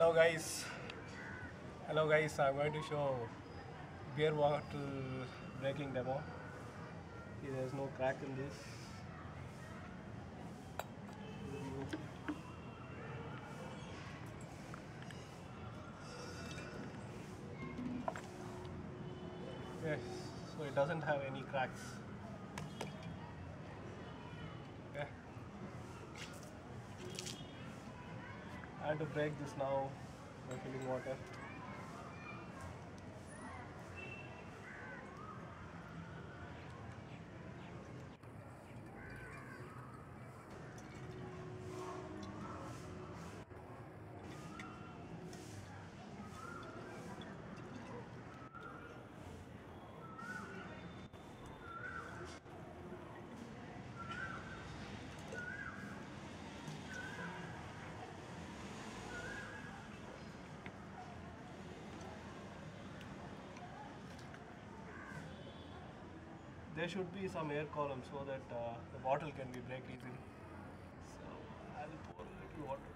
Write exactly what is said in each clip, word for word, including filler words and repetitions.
Hello guys, hello guys. I'm going to show beer bottle breaking demo. See, there's no crack in this. Yes, so it doesn't have any cracks. Okay. I have to break this now by filling water. There should be some air column so that uh, the bottle can be break easily. So I will pour a little water.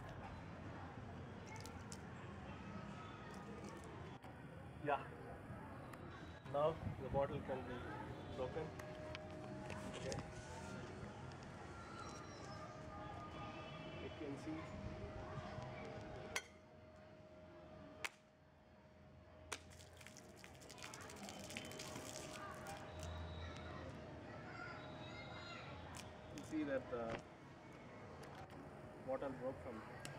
Yeah. Now the bottle can be broken. Okay. You can see. You see that the bottle broke from here.